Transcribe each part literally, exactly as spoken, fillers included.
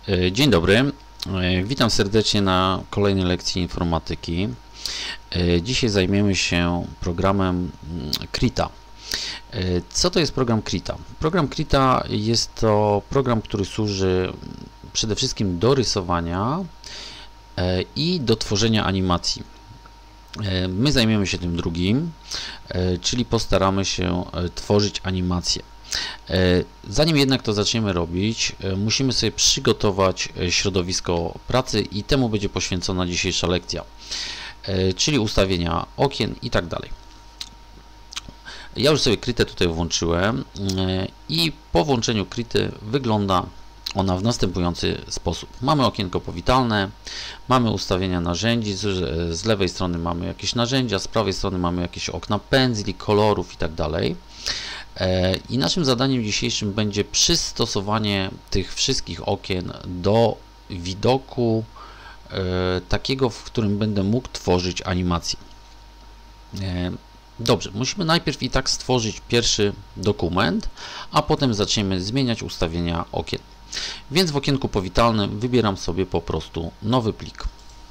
Dzień dobry, witam serdecznie na kolejnej lekcji informatyki. Dzisiaj zajmiemy się programem Krita. Co to jest program Krita? Program Krita jest to program, który służy przede wszystkim do rysowania i do tworzenia animacji. My zajmiemy się tym drugim, czyli postaramy się tworzyć animacje. Zanim jednak to zaczniemy robić, musimy sobie przygotować środowisko pracy i temu będzie poświęcona dzisiejsza lekcja, czyli ustawienia okien i tak dalej. Ja już sobie Kritę tutaj włączyłem i po włączeniu Krity wygląda ona w następujący sposób. Mamy okienko powitalne, mamy ustawienia narzędzi, z, z lewej strony mamy jakieś narzędzia, z prawej strony mamy jakieś okna pędzli, kolorów i tak dalej. I naszym zadaniem dzisiejszym będzie przystosowanie tych wszystkich okien do widoku e, takiego, w którym będę mógł tworzyć animację. E, dobrze, musimy najpierw i tak stworzyć pierwszy dokument, a potem zaczniemy zmieniać ustawienia okien. Więc w okienku powitalnym wybieram sobie po prostu nowy plik.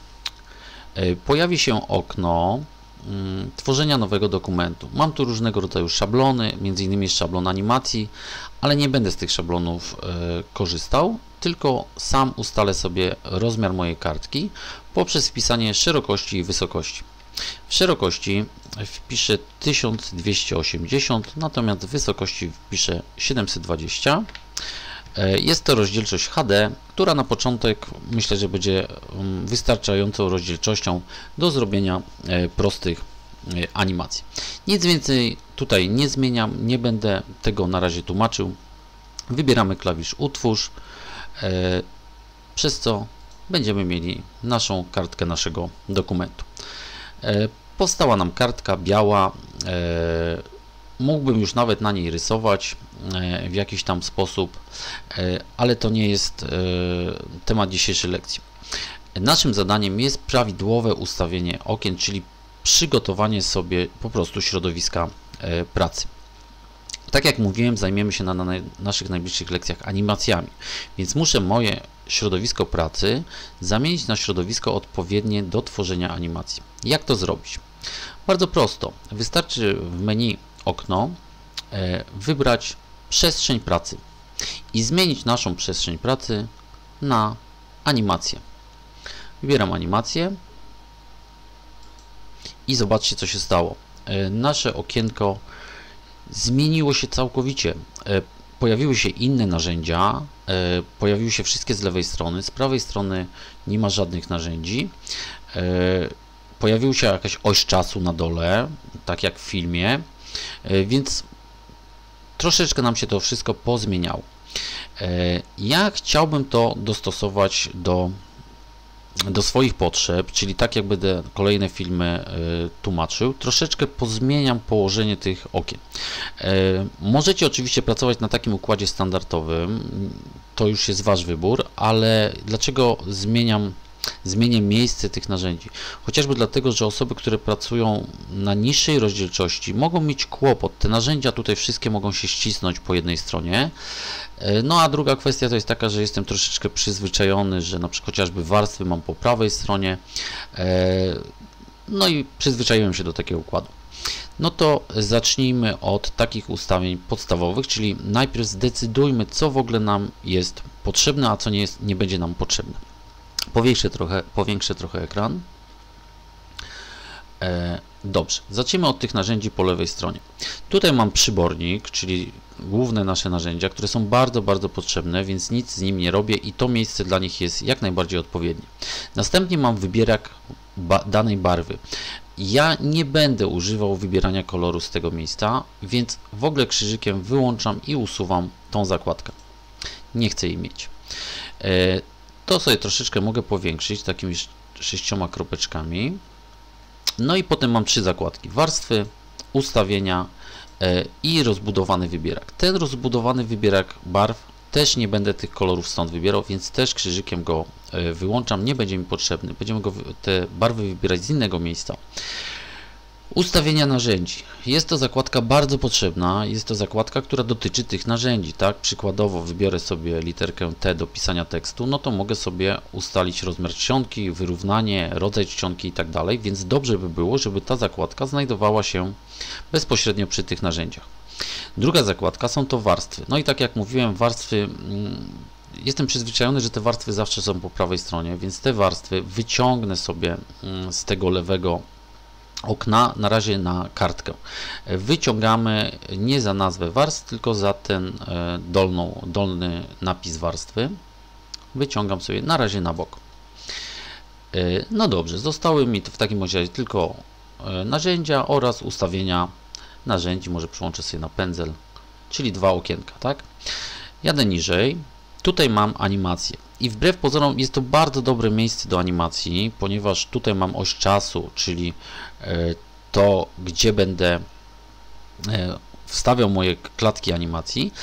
E, pojawi się okno tworzenia nowego dokumentu. Mam tu różnego rodzaju szablony, między innymi szablon animacji, ale nie będę z tych szablonów e, korzystał, tylko sam ustalę sobie rozmiar mojej kartki poprzez wpisanie szerokości i wysokości. W szerokości wpiszę tysiąc dwieście osiemdziesiąt, natomiast w wysokości wpiszę siedemset dwadzieścia. Jest to rozdzielczość H D, która na początek myślę, że będzie wystarczającą rozdzielczością do zrobienia prostych animacji. Nic więcej tutaj nie zmieniam, nie będę tego na razie tłumaczył. Wybieramy klawisz Utwórz, przez co będziemy mieli naszą kartkę naszego dokumentu. Powstała nam kartka biała. Mógłbym już nawet na niej rysować w jakiś tam sposób, ale to nie jest temat dzisiejszej lekcji. Naszym zadaniem jest prawidłowe ustawienie okien, czyli przygotowanie sobie po prostu środowiska pracy. Tak jak mówiłem, zajmiemy się na, na naszych najbliższych lekcjach animacjami, więc muszę moje środowisko pracy zamienić na środowisko odpowiednie do tworzenia animacji. Jak to zrobić? Bardzo prosto. Wystarczy w menu okno wybrać przestrzeń pracy i zmienić naszą przestrzeń pracy na animację. Wybieram animację i zobaczcie, co się stało. Nasze okienko zmieniło się całkowicie. Pojawiły się inne narzędzia, pojawiły się wszystkie z lewej strony, z prawej strony nie ma żadnych narzędzi. Pojawiła się jakaś oś czasu na dole, tak jak w filmie, więc troszeczkę nam się to wszystko pozmieniało. Ja chciałbym to dostosować do, do swoich potrzeb, czyli tak jak będę kolejne filmy tłumaczył, troszeczkę pozmieniam położenie tych okien. Możecie oczywiście pracować na takim układzie standardowym, to już jest Wasz wybór, ale dlaczego zmieniam Zmienię miejsce tych narzędzi? Chociażby dlatego, że osoby, które pracują na niższej rozdzielczości, mogą mieć kłopot. Te narzędzia tutaj wszystkie mogą się ścisnąć po jednej stronie. No a druga kwestia to jest taka, że jestem troszeczkę przyzwyczajony, że na przykład chociażby warstwy mam po prawej stronie. No i przyzwyczaiłem się do takiego układu. No to zacznijmy od takich ustawień podstawowych, czyli najpierw zdecydujmy, co w ogóle nam jest potrzebne, a co nie, jest, nie będzie nam potrzebne. Powiększę trochę, powiększę trochę ekran. E, dobrze, zacznijmy od tych narzędzi po lewej stronie. Tutaj mam przybornik, czyli główne nasze narzędzia, które są bardzo, bardzo potrzebne, więc nic z nim nie robię i to miejsce dla nich jest jak najbardziej odpowiednie. Następnie mam wybierak ba danej barwy. Ja nie będę używał wybierania koloru z tego miejsca, więc w ogóle krzyżykiem wyłączam i usuwam tą zakładkę. Nie chcę jej mieć. E, To sobie troszeczkę mogę powiększyć takimi sześcioma kropeczkami. No i potem mam trzy zakładki: warstwy, ustawienia i rozbudowany wybierak. Ten rozbudowany wybierak barw też nie będę tych kolorów stąd wybierał, więc też krzyżykiem go wyłączam, nie będzie mi potrzebny. Będziemy go, te barwy wybierać z innego miejsca. Ustawienia narzędzi. Jest to zakładka bardzo potrzebna, jest to zakładka, która dotyczy tych narzędzi, tak? Przykładowo wybiorę sobie literkę T do pisania tekstu, no to mogę sobie ustalić rozmiar czcionki, wyrównanie, rodzaj czcionki i tak dalej, więc dobrze by było, żeby ta zakładka znajdowała się bezpośrednio przy tych narzędziach. Druga zakładka są to warstwy. No i tak jak mówiłem, warstwy, jestem przyzwyczajony, że te warstwy zawsze są po prawej stronie, więc te warstwy wyciągnę sobie z tego lewego okna na razie na kartkę. Wyciągamy nie za nazwę warstw, tylko za ten dolną, dolny napis warstwy. Wyciągam sobie na razie na bok. No dobrze, zostały mi w takim razie tylko narzędzia oraz ustawienia narzędzi. Może przyłączę sobie na pędzel, czyli dwa okienka, tak? Jadę niżej. Tutaj mam animację i wbrew pozorom jest to bardzo dobre miejsce do animacji, ponieważ tutaj mam oś czasu, czyli to, gdzie będę wstawiał moje klatki animacji,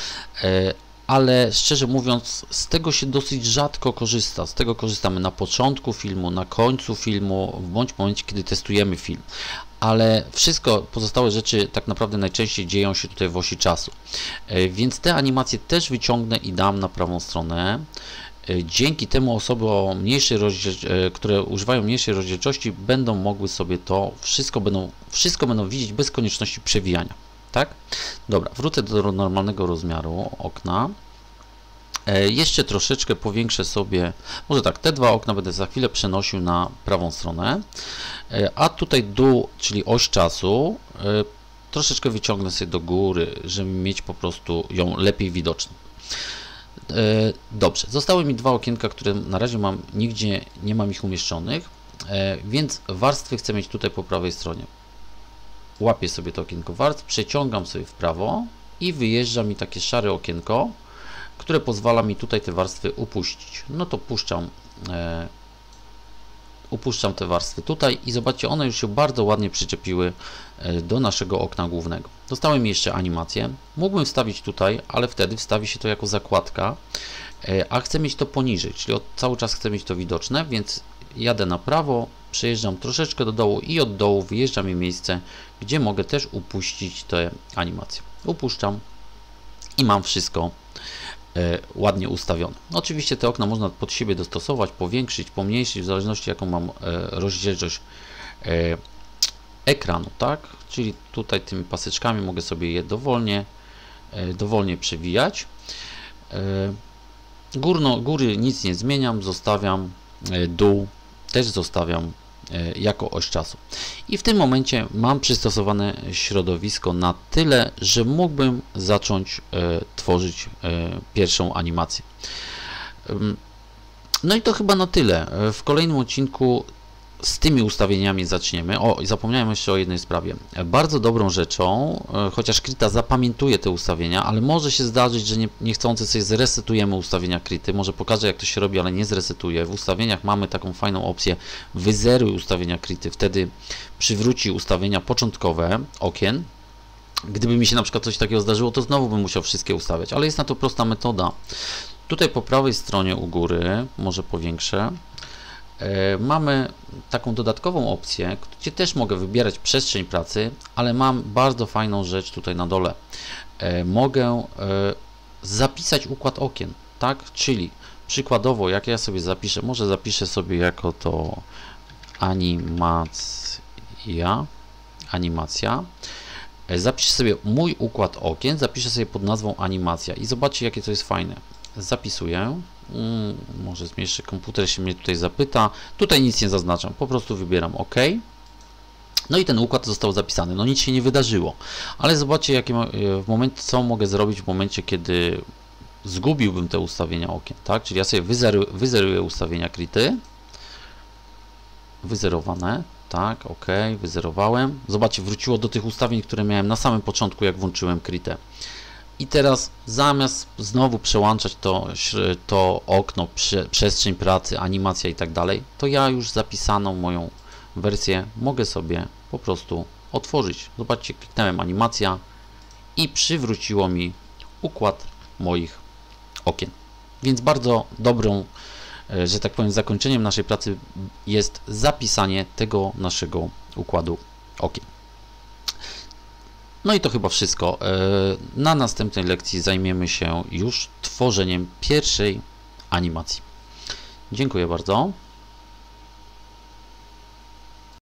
ale szczerze mówiąc z tego się dosyć rzadko korzysta. Z tego korzystamy na początku filmu, na końcu filmu, bądź w momencie, kiedy testujemy film. Ale wszystko, pozostałe rzeczy tak naprawdę najczęściej dzieją się tutaj w osi czasu. Więc te animacje też wyciągnę i dam na prawą stronę. Dzięki temu osoby o mniejszej które używają mniejszej rozdzielczości, będą mogły sobie to wszystko będą, wszystko będą widzieć bez konieczności przewijania. Tak? Dobra, wrócę do normalnego rozmiaru okna. Jeszcze troszeczkę powiększę sobie, może tak, te dwa okna będę za chwilę przenosił na prawą stronę, a tutaj dół, czyli oś czasu, troszeczkę wyciągnę sobie do góry, żeby mieć po prostu ją lepiej widoczną. Dobrze, zostały mi dwa okienka, które na razie mam, nigdzie nie mam ich umieszczonych, więc warstwy chcę mieć tutaj po prawej stronie. Łapię sobie to okienko warstw, przeciągam sobie w prawo i wyjeżdża mi takie szare okienko, które pozwala mi tutaj te warstwy upuścić. No to puszczam, e, upuszczam te warstwy tutaj i zobaczcie, one już się bardzo ładnie przyczepiły do naszego okna głównego. Dostałem jeszcze animację. Mógłbym wstawić tutaj, ale wtedy wstawi się to jako zakładka, e, a chcę mieć to poniżej, czyli od, cały czas chcę mieć to widoczne, więc jadę na prawo, przejeżdżam troszeczkę do dołu i od dołu wyjeżdża mi miejsce, gdzie mogę też upuścić te animacje. Upuszczam i mam wszystko ładnie ustawione. Oczywiście te okna można pod siebie dostosować, powiększyć, pomniejszyć, w zależności jaką mam rozdzielczość ekranu, tak? Czyli tutaj tymi paseczkami mogę sobie je dowolnie, dowolnie przewijać. Górno, góry nic nie zmieniam, zostawiam, dół też zostawiam jako oś czasu. I w tym momencie mam przystosowane środowisko na tyle, że mógłbym zacząć e, tworzyć e, pierwszą animację. No i to chyba na tyle. W kolejnym odcinku z tymi ustawieniami zaczniemy. O, i zapomniałem jeszcze o jednej sprawie. Bardzo dobrą rzeczą, chociaż Krita zapamiętuje te ustawienia, ale może się zdarzyć, że nie, niechcący sobie zresetujemy ustawienia Krity. Może pokażę, jak to się robi, ale nie zresetuję. W ustawieniach mamy taką fajną opcję wyzeruj ustawienia Krity. Wtedy przywróci ustawienia początkowe okien. Gdyby mi się na przykład coś takiego zdarzyło, to znowu bym musiał wszystkie ustawiać, ale jest na to prosta metoda. Tutaj po prawej stronie u góry, może powiększę, mamy taką dodatkową opcję, gdzie też mogę wybierać przestrzeń pracy, ale mam bardzo fajną rzecz tutaj na dole. Mogę zapisać układ okien, tak? Czyli przykładowo, jak ja sobie zapiszę, może zapiszę sobie jako to animacja, animacja. Zapiszę sobie mój układ okien, zapiszę sobie pod nazwą animacja i zobaczcie, jakie to jest fajne. Zapisuję. Hmm, może zmniejszę komputer, się mnie tutaj zapyta. Tutaj nic nie zaznaczam, po prostu wybieram OK. No i ten układ został zapisany. No nic się nie wydarzyło, ale zobaczcie, jakie w momencie, co mogę zrobić w momencie, kiedy zgubiłbym te ustawienia okien, tak? Czyli ja sobie wyzeruję, wyzeruję ustawienia Krity. Wyzerowane, tak, OK, wyzerowałem. Zobaczcie, wróciło do tych ustawień, które miałem na samym początku, jak włączyłem Kritę. I teraz zamiast znowu przełączać to, to okno, prze, przestrzeń pracy, animacja i tak dalej, to ja już zapisaną moją wersję mogę sobie po prostu otworzyć. Zobaczcie, kliknąłem animacja i przywróciło mi układ moich okien. Więc bardzo dobrą, że tak powiem, zakończeniem naszej pracy jest zapisanie tego naszego układu okien. No i to chyba wszystko. Na następnej lekcji zajmiemy się już tworzeniem pierwszej animacji. Dziękuję bardzo.